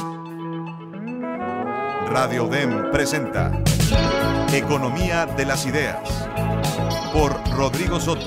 Radio DEM presenta Economía de las Ideas por Rodrigo Soto.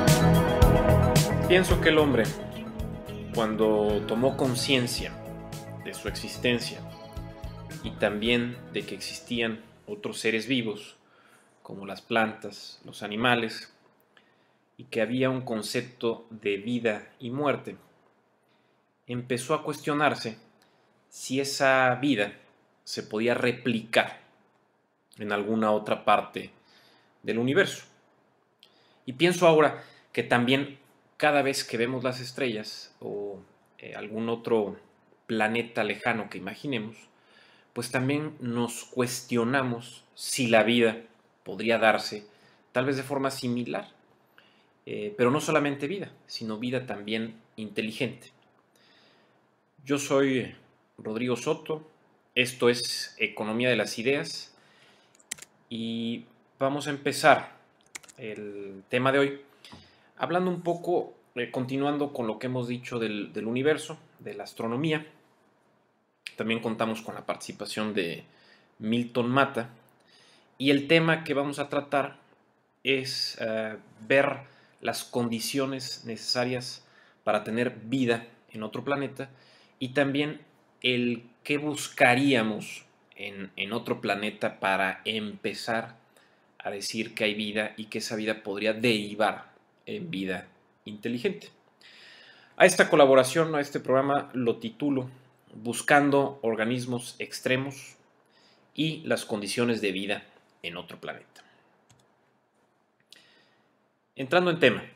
Pienso que el hombre, cuando tomó conciencia de su existencia y también de que existían otros seres vivos, como las plantas, los animales, y que había un concepto de vida y muerte, empezó a cuestionarse si esa vida se podía replicar en alguna otra parte del universo. Y pienso ahora que también cada vez que vemos las estrellas o algún otro planeta lejano que imaginemos, pues también nos cuestionamos si la vida podría darse tal vez de forma similar, pero no solamente vida, sino vida también inteligente. Yo soy Rodrigo Soto, esto es Economía de las Ideas y vamos a empezar el tema de hoy hablando un poco, continuando con lo que hemos dicho del universo, de la astronomía. También contamos con la participación de Milton Mata y el tema que vamos a tratar es ver las condiciones necesarias para tener vida en otro planeta y también el qué buscaríamos en otro planeta para empezar a decir que hay vida y que esa vida podría derivar en vida inteligente. A esta colaboración, a este programa, lo titulo Buscando organismos extremos y las condiciones de vida en otro planeta. Entrando en tema,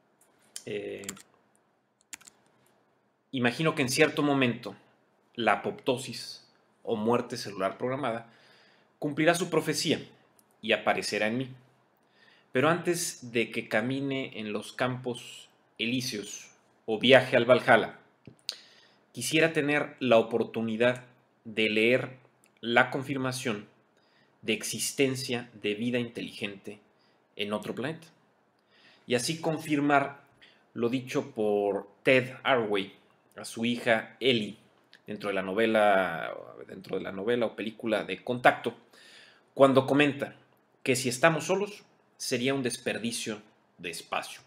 imagino que en cierto momento la apoptosis o muerte celular programada cumplirá su profecía y aparecerá en mí. Pero antes de que camine en los campos elíseos o viaje al Valhalla, quisiera tener la oportunidad de leer la confirmación de existencia de vida inteligente en otro planeta. Y así confirmar lo dicho por Ted Arway a su hija Ellie dentro de la novela o película de Contacto, cuando comenta que si estamos solos sería un desperdicio de espacio.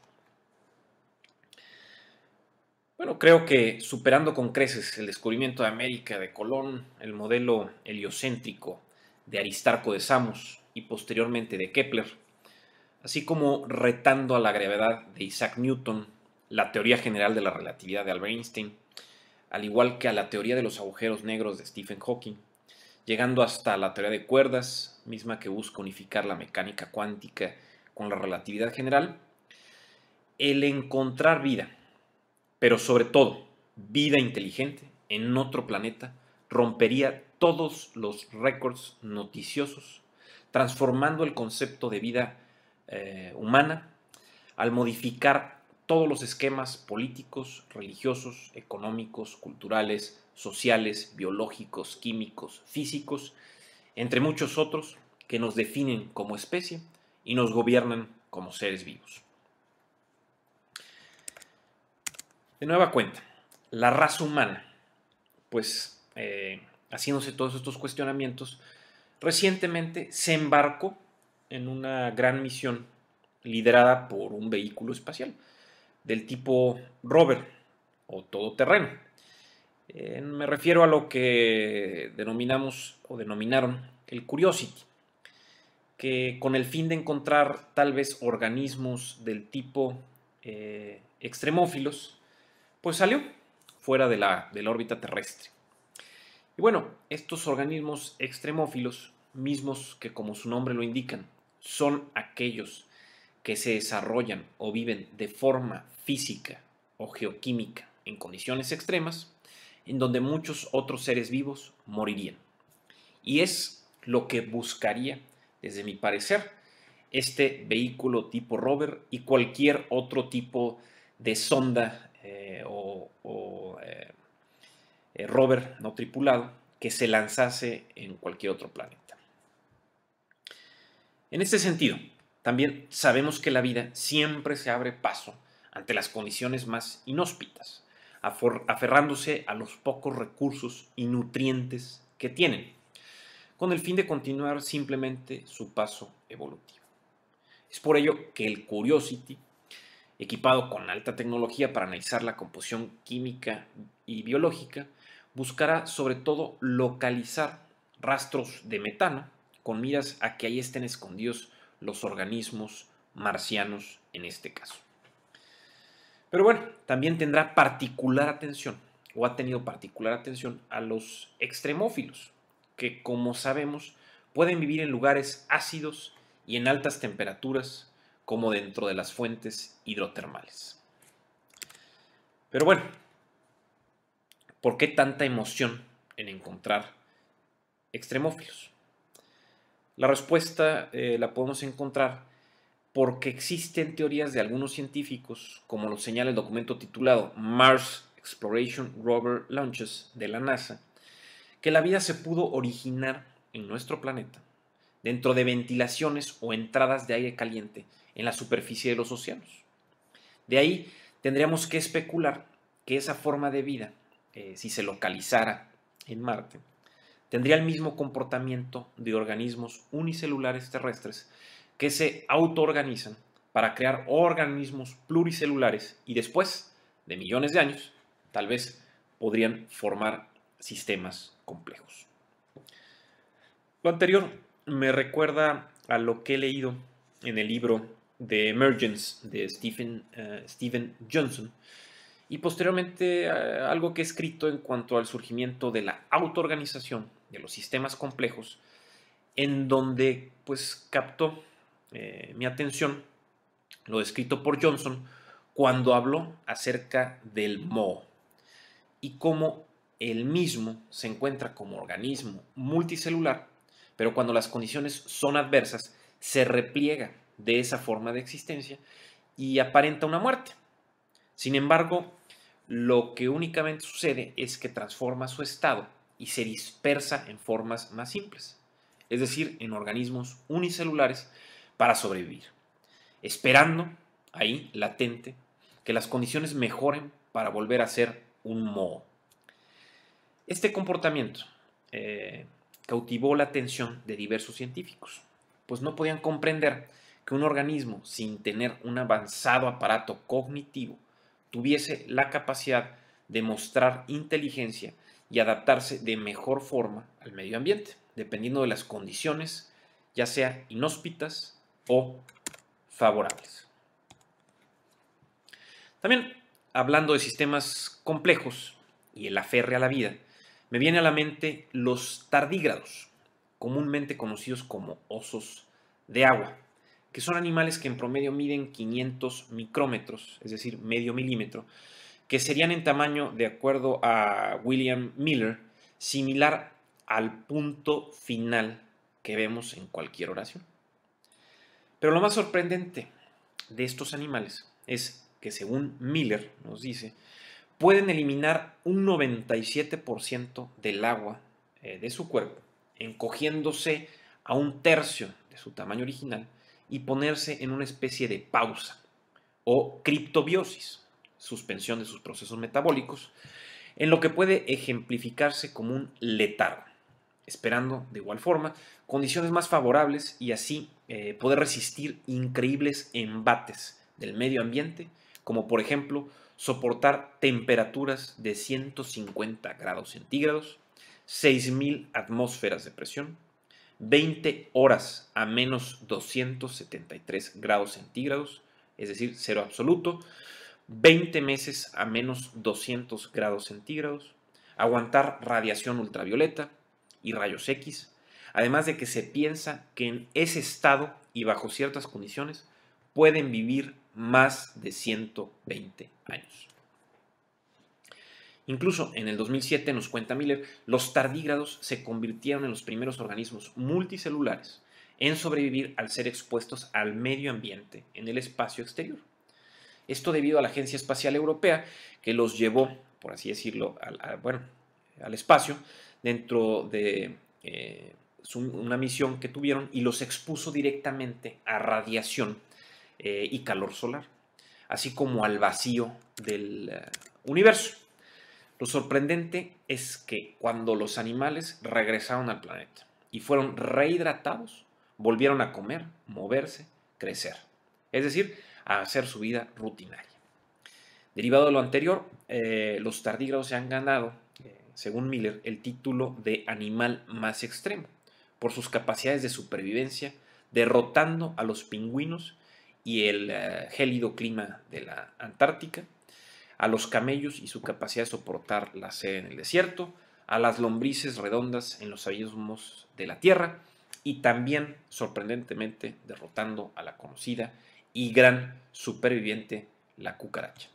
Bueno, creo que superando con creces el descubrimiento de América de Colón, el modelo heliocéntrico de Aristarco de Samos y posteriormente de Kepler, así como retando a la gravedad de Isaac Newton, la teoría general de la relatividad de Albert Einstein, al igual que a la teoría de los agujeros negros de Stephen Hawking, llegando hasta la teoría de cuerdas, misma que busca unificar la mecánica cuántica con la relatividad general, el encontrar vida, pero sobre todo vida inteligente en otro planeta, rompería todos los récords noticiosos, transformando el concepto de vida humana al modificar todos los esquemas políticos, religiosos, económicos, culturales, sociales, biológicos, químicos, físicos, entre muchos otros que nos definen como especie y nos gobiernan como seres vivos. De nueva cuenta, la raza humana, pues haciéndose todos estos cuestionamientos, recientemente se embarcó en una gran misión liderada por un vehículo espacial del tipo rover o todoterreno. Me refiero a lo que denominaron el Curiosity, que con el fin de encontrar tal vez organismos del tipo extremófilos, pues salió fuera de la órbita terrestre. Y bueno, estos organismos extremófilos, mismos que como su nombre lo indican, son aquellos que se desarrollan o viven de forma física o geoquímica en condiciones extremas, en donde muchos otros seres vivos morirían. Y es lo que buscaría, desde mi parecer, este vehículo tipo rover y cualquier otro tipo de sonda rover no tripulado que se lanzase en cualquier otro planeta. En este sentido, también sabemos que la vida siempre se abre paso ante las condiciones más inhóspitas, aferrándose a los pocos recursos y nutrientes que tienen, con el fin de continuar simplemente su paso evolutivo. Es por ello que el Curiosity, equipado con alta tecnología para analizar la composición química y biológica, buscará sobre todo localizar rastros de metano con miras a que ahí estén escondidos los organismos marcianos en este caso. Pero bueno, también tendrá particular atención, o ha tenido particular atención a los extremófilos, que como sabemos pueden vivir en lugares ácidos y en altas temperaturas, como dentro de las fuentes hidrotermales. Pero bueno, ¿por qué tanta emoción en encontrar extremófilos? La respuesta la podemos encontrar porque existen teorías de algunos científicos, como lo señala el documento titulado Mars Exploration Rover Launches de la NASA, que la vida se pudo originar en nuestro planeta dentro de ventilaciones o entradas de aire caliente en la superficie de los océanos. De ahí tendríamos que especular que esa forma de vida, si se localizara en Marte, tendría el mismo comportamiento de organismos unicelulares terrestres que se autoorganizan para crear organismos pluricelulares y después de millones de años, tal vez podrían formar sistemas complejos. Lo anterior me recuerda a lo que he leído en el libro The Emergence de Steven Johnson y posteriormente algo que he escrito en cuanto al surgimiento de la autoorganización de los sistemas complejos, en donde pues captó mi atención lo descrito por Johnson cuando habló acerca del moho y cómo el mismo se encuentra como organismo multicelular, pero cuando las condiciones son adversas se repliega de esa forma de existencia y aparenta una muerte. Sin embargo, lo que únicamente sucede es que transforma su estado y se dispersa en formas más simples, es decir, en organismos unicelulares para sobrevivir, esperando ahí, latente, que las condiciones mejoren para volver a ser un moho. Este comportamiento cautivó la atención de diversos científicos, pues no podían comprender que un organismo sin tener un avanzado aparato cognitivo tuviese la capacidad de mostrar inteligencia y adaptarse de mejor forma al medio ambiente, dependiendo de las condiciones, ya sea inhóspitas o favorables. También, hablando de sistemas complejos y el aferre a la vida, me viene a la mente los tardígrados, comúnmente conocidos como osos de agua, que son animales que en promedio miden 500 micrómetros, es decir, medio milímetro, que serían en tamaño, de acuerdo a William Miller, similar al punto final que vemos en cualquier oración. Pero lo más sorprendente de estos animales es que, según Miller nos dice, pueden eliminar un 97% del agua de su cuerpo, encogiéndose a un tercio de su tamaño original y ponerse en una especie de pausa o criptobiosis, suspensión de sus procesos metabólicos, en lo que puede ejemplificarse como un letargo, esperando de igual forma condiciones más favorables y así poder resistir increíbles embates del medio ambiente, como por ejemplo soportar temperaturas de 150 grados centígrados, 6.000 atmósferas de presión, 20 horas a menos 273 grados centígrados, es decir, cero absoluto, 20 meses a menos 200 grados centígrados, aguantar radiación ultravioleta y rayos X, además de que se piensa que en ese estado y bajo ciertas condiciones pueden vivir más de 120 años. Incluso en el 2007, nos cuenta Miller, los tardígrados se convirtieron en los primeros organismos multicelulares en sobrevivir al ser expuestos al medio ambiente en el espacio exterior. Esto debido a la Agencia Espacial Europea, que los llevó, por así decirlo, al espacio dentro de una misión que tuvieron y los expuso directamente a radiación y calor solar, así como al vacío del universo, Lo sorprendente es que cuando los animales regresaron al planeta y fueron rehidratados, volvieron a comer, moverse, crecer. Es decir, a hacer su vida rutinaria. Derivado de lo anterior, los tardígrados se han ganado, según Miller, el título de animal más extremo por sus capacidades de supervivencia, derrotando a los pingüinos y el gélido clima de la Antártica, a los camellos y su capacidad de soportar la sed en el desierto, a las lombrices redondas en los abismos de la Tierra y también, sorprendentemente, derrotando a la conocida y gran superviviente, la cucaracha.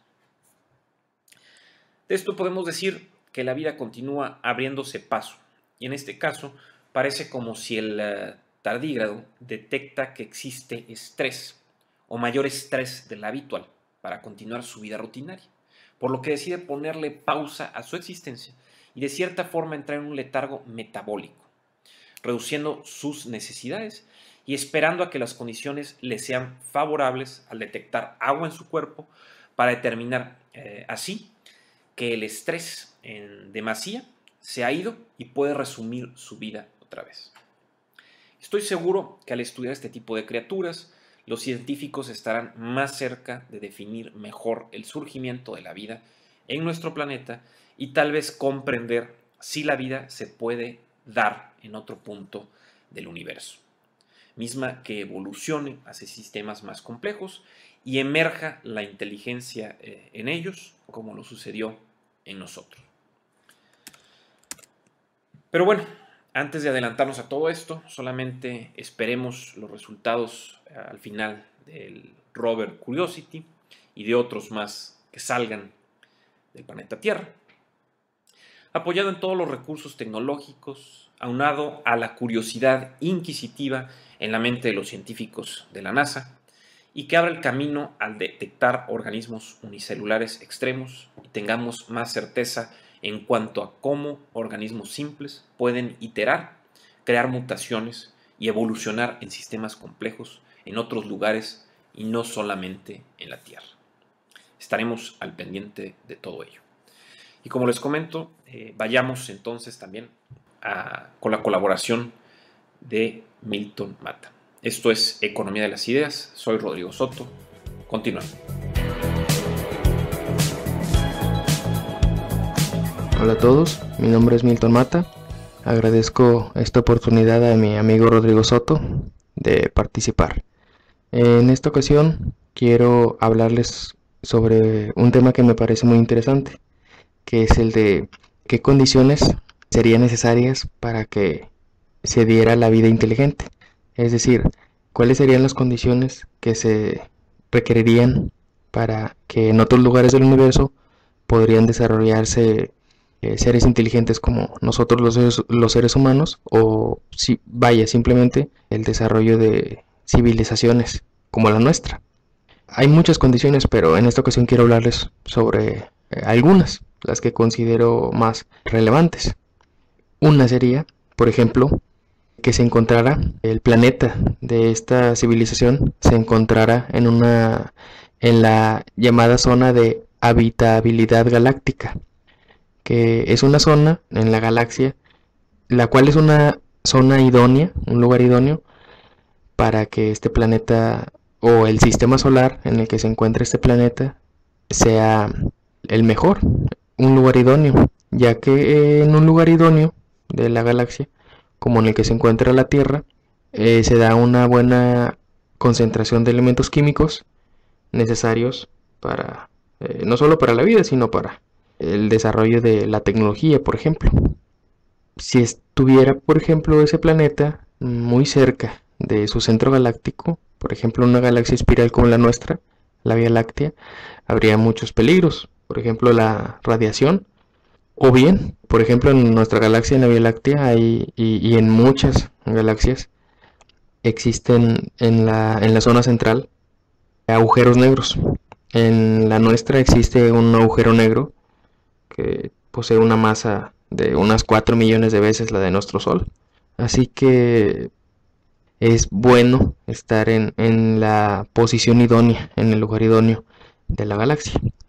De esto podemos decir que la vida continúa abriéndose paso, y en este caso parece como si el tardígrado detecta que existe estrés o mayor estrés del habitual para continuar su vida rutinaria, por lo que decide ponerle pausa a su existencia y de cierta forma entrar en un letargo metabólico, reduciendo sus necesidades y esperando a que las condiciones le sean favorables al detectar agua en su cuerpo para determinar así que el estrés en demasía se ha ido y puede resumir su vida otra vez. Estoy seguro que al estudiar este tipo de criaturas, los científicos estarán más cerca de definir mejor el surgimiento de la vida en nuestro planeta y tal vez comprender si la vida se puede dar en otro punto del universo, misma que evolucione hacia sistemas más complejos y emerja la inteligencia en ellos, como lo sucedió en nosotros. Pero bueno, antes de adelantarnos a todo esto, solamente esperemos los resultados al final del rover Curiosity y de otros más que salgan del planeta Tierra. Apoyado en todos los recursos tecnológicos, aunado a la curiosidad inquisitiva en la mente de los científicos de la NASA, y que abra el camino al detectar organismos unicelulares extremos y tengamos más certeza en cuanto a cómo organismos simples pueden iterar, crear mutaciones y evolucionar en sistemas complejos en otros lugares y no solamente en la Tierra. Estaremos al pendiente de todo ello. Y como les comento, vayamos entonces también con la colaboración de Milton Mata. Esto es Economía de las Ideas. Soy Rodrigo Soto. Continuamos. Hola a todos, mi nombre es Milton Mata. Agradezco esta oportunidad a mi amigo Rodrigo Soto de participar. En esta ocasión quiero hablarles sobre un tema que me parece muy interesante, que es el de qué condiciones serían necesarias para que se diera la vida inteligente. Es decir, cuáles serían las condiciones que se requerirían para que en otros lugares del universo podrían desarrollarse seres inteligentes como nosotros los seres humanos, o simplemente el desarrollo de civilizaciones como la nuestra. Hay muchas condiciones, pero en esta ocasión quiero hablarles sobre algunas, las que considero más relevantes. Una sería, por ejemplo, que se encontrara el planeta de esta civilización, se encontrara en la llamada zona de habitabilidad galáctica, que es una zona en la galaxia, la cual es una zona idónea, un lugar idóneo para que este planeta o el sistema solar en el que se encuentra este planeta sea el mejor, un lugar idóneo, ya que en un lugar idóneo de la galaxia, como en el que se encuentra la Tierra, se da una buena concentración de elementos químicos necesarios para, no solo para la vida, sino para el desarrollo de la tecnología, por ejemplo. Si estuviera, por ejemplo, ese planeta muy cerca de su centro galáctico, por ejemplo, una galaxia espiral como la nuestra, la Vía Láctea, habría muchos peligros, por ejemplo, la radiación. O bien, por ejemplo, en nuestra galaxia, en la Vía Láctea, y en muchas galaxias, existen en la zona central agujeros negros. En la nuestra existe un agujero negro que posee una masa de unas 4 millones de veces la de nuestro Sol. Así que es bueno estar en la posición idónea, en el lugar idóneo de la galaxia.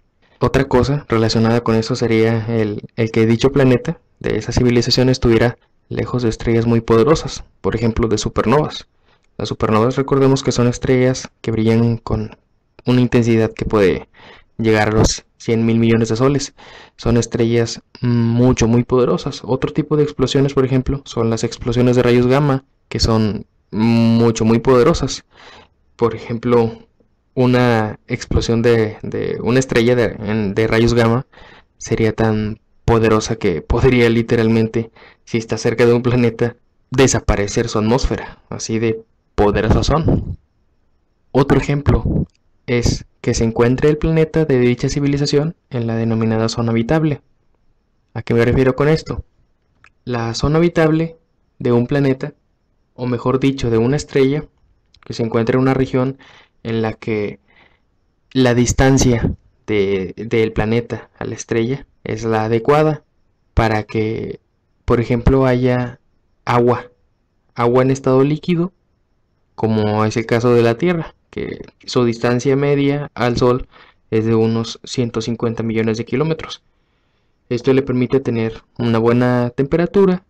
Otra cosa relacionada con eso sería el que dicho planeta de esa civilización estuviera lejos de estrellas muy poderosas, por ejemplo de supernovas. Las supernovas, recordemos que son estrellas que brillan con una intensidad que puede llegar a los 100.000 millones de soles. Son estrellas muy poderosas. Otro tipo de explosiones, por ejemplo, son las explosiones de rayos gamma, que son muy poderosas. Por ejemplo, una explosión de una estrella de rayos gamma sería tan poderosa que podría literalmente, si está cerca de un planeta, desaparecer su atmósfera. Así de poderosas son. Otro ejemplo es que se encuentre el planeta de dicha civilización en la denominada zona habitable. ¿A qué me refiero con esto? La zona habitable de un planeta, o mejor dicho, de una estrella, que se encuentra en una región en la que la distancia del planeta a la estrella es la adecuada para que, por ejemplo, haya agua en estado líquido, como es el caso de la Tierra, que su distancia media al Sol es de unos 150 millones de kilómetros. Esto le permite tener una buena temperatura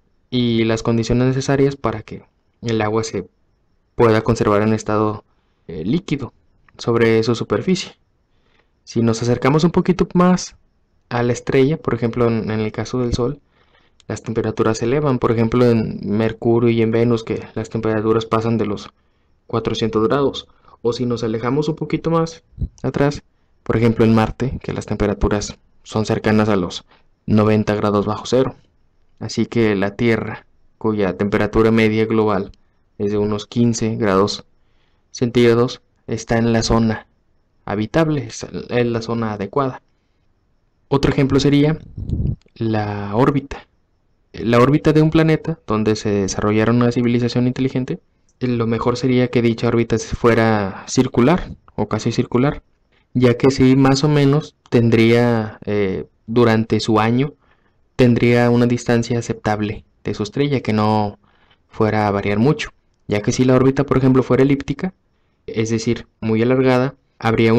y las condiciones necesarias para que el agua se pueda conservar en estado líquido sobre su superficie. Si nos acercamos un poquito más a la estrella, por ejemplo en el caso del Sol, las temperaturas se elevan. Por ejemplo en Mercurio y en Venus, que las temperaturas pasan de los 400 grados. O si nos alejamos un poquito más atrás, por ejemplo en Marte, que las temperaturas son cercanas a los 90 grados bajo cero. Así que la Tierra, cuya temperatura media global es de unos 15 grados centígrados, está en la zona habitable, es la zona adecuada. Otro ejemplo sería la órbita. La órbita de un planeta donde se desarrollara una civilización inteligente, lo mejor sería que dicha órbita fuera circular o casi circular, ya que si más o menos tendría durante su año tendría una distancia aceptable de su estrella, que no fuera a variar mucho, ya que si la órbita por ejemplo fuera elíptica, es decir, muy alargada, habría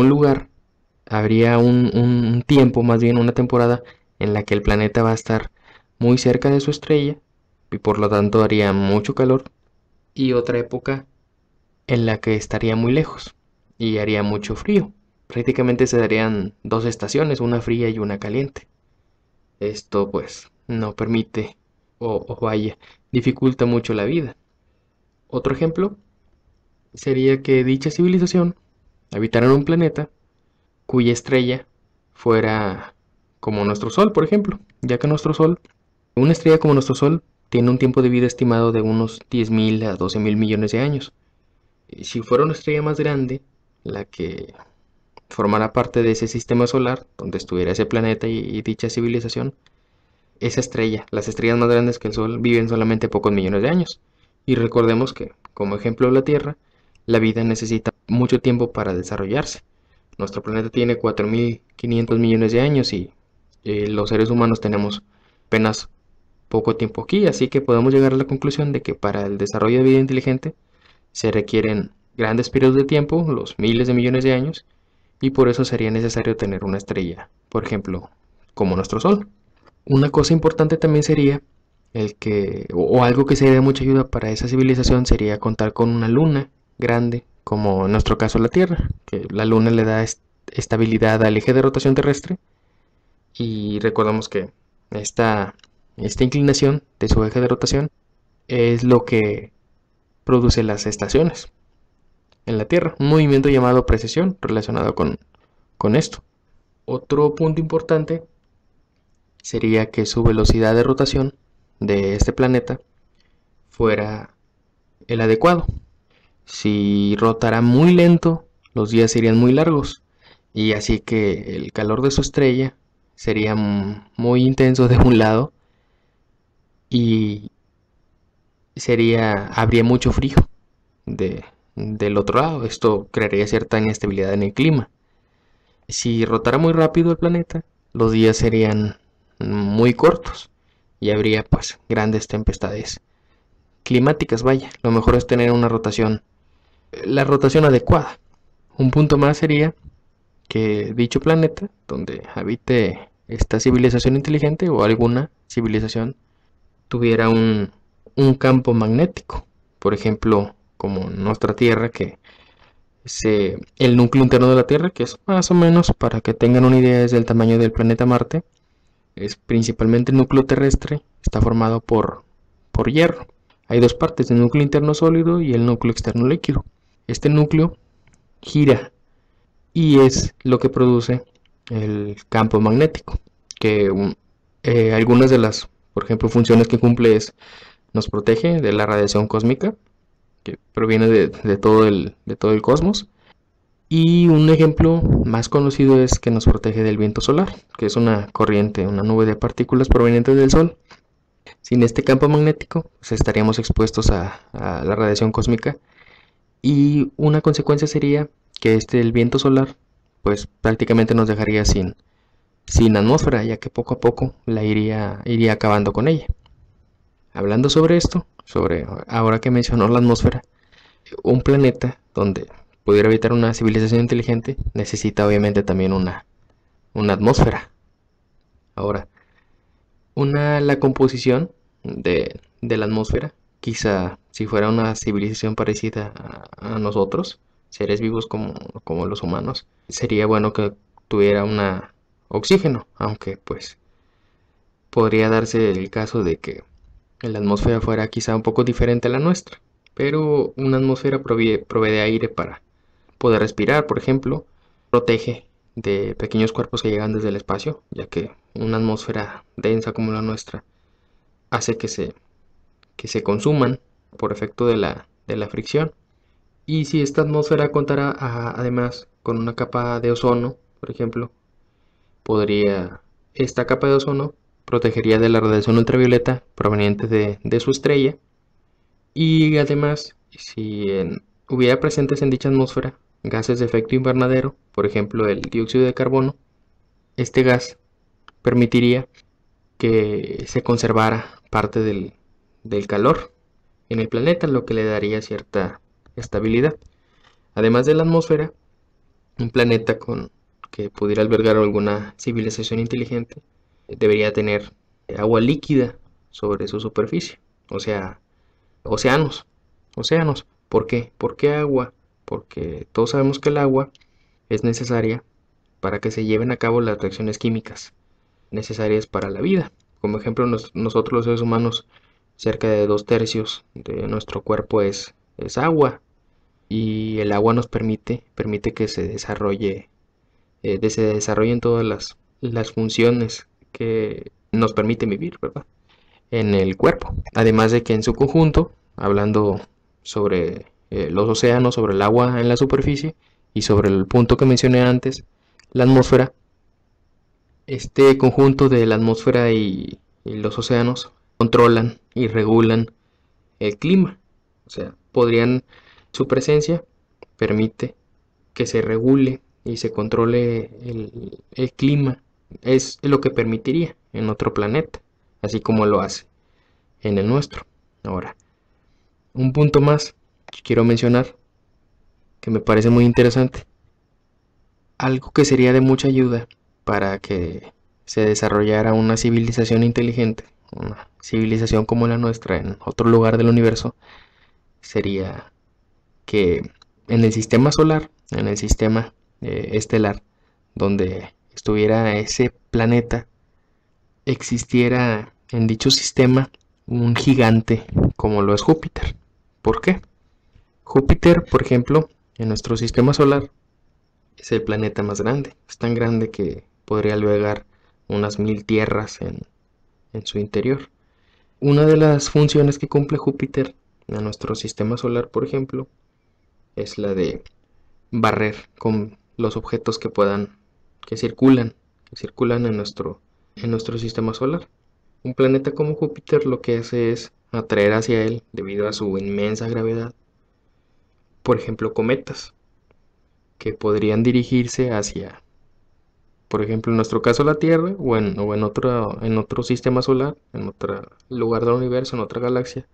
un tiempo, más bien una temporada en la que el planeta va a estar muy cerca de su estrella y por lo tanto haría mucho calor, y otra época en la que estaría muy lejos y haría mucho frío. Prácticamente se darían dos estaciones, una fría y una caliente. Esto pues no permite o vaya, dificulta mucho la vida. Otro ejemplo sería que dicha civilización habitara en un planeta cuya estrella fuera como nuestro Sol, por ejemplo, ya que una estrella como nuestro Sol tiene un tiempo de vida estimado de unos 10.000 a 12.000 millones de años. Y si fuera una estrella más grande, la que formara parte de ese sistema solar donde estuviera ese planeta y dicha civilización, esa estrella, las estrellas más grandes que el Sol, viven solamente pocos millones de años. Y recordemos que, como ejemplo de la Tierra, la vida necesita mucho tiempo para desarrollarse. Nuestro planeta tiene 4.500 millones de años y los seres humanos tenemos apenas poco tiempo aquí, así que podemos llegar a la conclusión de que para el desarrollo de vida inteligente se requieren grandes periodos de tiempo, los miles de millones de años, y por eso sería necesario tener una estrella, por ejemplo, como nuestro Sol. Una cosa importante también sería algo que sería de mucha ayuda para esa civilización sería contar con una luna grande, como en nuestro caso la Tierra, que la luna le da estabilidad al eje de rotación terrestre, y recordamos que esta inclinación de su eje de rotación es lo que produce las estaciones en la Tierra, un movimiento llamado precesión relacionado con esto. Otro punto importante sería que su velocidad de rotación de este planeta fuera el adecuado. Si rotara muy lento, los días serían muy largos, y así que el calor de su estrella sería muy intenso de un lado y habría mucho frío del otro lado. Esto crearía cierta inestabilidad en el clima. Si rotara muy rápido el planeta, los días serían muy cortos y habría pues grandes tempestades climáticas. Vaya, lo mejor es tener la rotación adecuada. Un punto más sería que dicho planeta, donde habite esta civilización inteligente o alguna civilización, tuviera un campo magnético. Por ejemplo, como nuestra Tierra, que el núcleo interno de la Tierra, que es más o menos, para que tengan una idea, es del tamaño del planeta Marte, es principalmente el núcleo terrestre, está formado por hierro. Hay dos partes, el núcleo interno sólido y el núcleo externo líquido. Este núcleo gira y es lo que produce el campo magnético, que algunas de las, por ejemplo, funciones que cumple es nos protege de la radiación cósmica que proviene de todo el cosmos. Y un ejemplo más conocido es que nos protege del viento solar, que es una corriente, una nube de partículas provenientes del Sol. Sin este campo magnético, pues estaríamos expuestos a la radiación cósmica. Y una consecuencia sería que el viento solar, pues prácticamente nos dejaría sin atmósfera, ya que poco a poco la iría acabando con ella. Hablando sobre esto, ahora que mencionó la atmósfera, un planeta donde pudiera habitar una civilización inteligente necesita obviamente también una atmósfera. Ahora, la composición de la atmósfera, quizá si fuera una civilización parecida a nosotros, seres vivos como los humanos, sería bueno que tuviera oxígeno, aunque pues podría darse el caso de que la atmósfera fuera quizá un poco diferente a la nuestra, pero una atmósfera provee de aire para poder respirar, por ejemplo, protege de pequeños cuerpos que llegan desde el espacio, ya que una atmósfera densa como la nuestra hace que se consuman por efecto de la fricción. Y si esta atmósfera contara además con una capa de ozono, por ejemplo, esta capa de ozono protegería de la radiación ultravioleta proveniente de su estrella. Y además, si hubiera presentes en dicha atmósfera gases de efecto invernadero, por ejemplo el dióxido de carbono, este gas permitiría que se conservara parte del calor en el planeta, lo que le daría cierta estabilidad. Además de la atmósfera, un planeta que pudiera albergar alguna civilización inteligente debería tener agua líquida sobre su superficie, o sea, océanos. ¿Por qué? ¿Por qué agua? Porque todos sabemos que el agua es necesaria para que se lleven a cabo las reacciones químicas necesarias para la vida. Como ejemplo, nosotros los seres humanos, cerca de 2/3 de nuestro cuerpo es agua, y el agua nos permite que se desarrollen todas las funciones que nos permiten vivir, ¿verdad?, en el cuerpo. Además de que en su conjunto, hablando sobre los océanos, sobre el agua en la superficie y sobre el punto que mencioné antes, la atmósfera, este conjunto de la atmósfera y los océanos controlan y regulan el clima. O sea, su presencia permite que se regule y se controle el clima. Es lo que permitiría en otro planeta, así como lo hace en el nuestro. Ahora, un punto más que quiero mencionar, que me parece muy interesante, algo que sería de mucha ayuda para que se desarrollara una civilización inteligente, una civilización como la nuestra en otro lugar del universo, sería que en el sistema solar, en el sistema estelar, donde estuviera ese planeta, existiera en dicho sistema un gigante como lo es Júpiter. ¿Por qué? Júpiter, por ejemplo, en nuestro sistema solar, es el planeta más grande. Es tan grande que podría albergar unas 1000 tierras en su interior. Una de las funciones que cumple Júpiter en nuestro sistema solar, por ejemplo, es la de barrer con los objetos que circulan en nuestro sistema solar. Un planeta como Júpiter lo que hace es atraer hacia él, debido a su inmensa gravedad, por ejemplo, cometas, que podrían dirigirse hacia, por ejemplo, en nuestro caso la Tierra, o en otro sistema solar, en otro lugar del universo, en otra galaxia.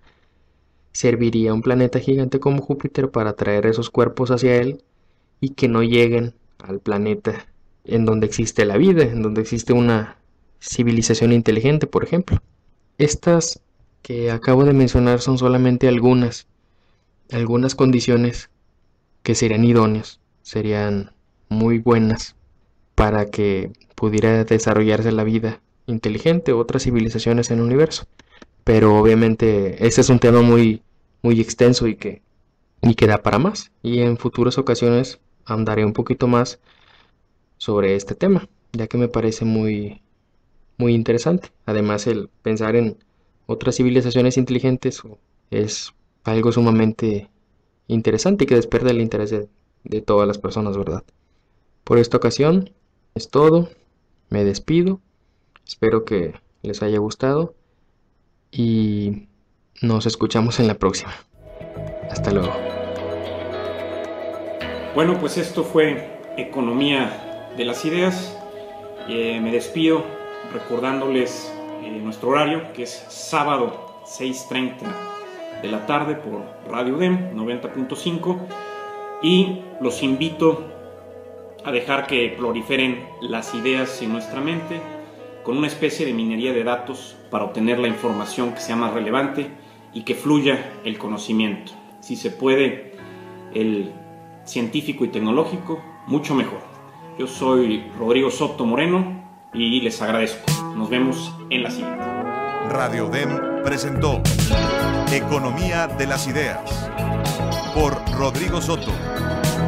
Serviría un planeta gigante como Júpiter para atraer esos cuerpos hacia él y que no lleguen al planeta en donde existe la vida, en donde existe una civilización inteligente, por ejemplo. Estas que acabo de mencionar son solamente algunas condiciones que serían idóneas, serían muy buenas para que pudiera desarrollarse la vida inteligente o otras civilizaciones en el universo. Pero obviamente ese es un tema muy extenso y que da para más. Y en futuras ocasiones andaré un poquito más sobre este tema, ya que me parece muy interesante. Además, el pensar en otras civilizaciones inteligentes es algo sumamente interesante y que despierta el interés de todas las personas, ¿verdad? Por esta ocasión es todo. Me despido. Espero que les haya gustado y nos escuchamos en la próxima. Hasta luego. Bueno, pues esto fue Economía de las Ideas. Me despido recordándoles nuestro horario, que es sábado 6:30 de la tarde por Radio UDEM 90.5, y los invito a dejar que proliferen las ideas en nuestra mente con una especie de minería de datos para obtener la información que sea más relevante y que fluya el conocimiento. Si se puede, el científico y tecnológico, mucho mejor. Yo soy Rodrigo Soto Moreno y les agradezco. Nos vemos en la siguiente. Radio UDEM presentó Economía de las Ideas por Rodrigo Soto.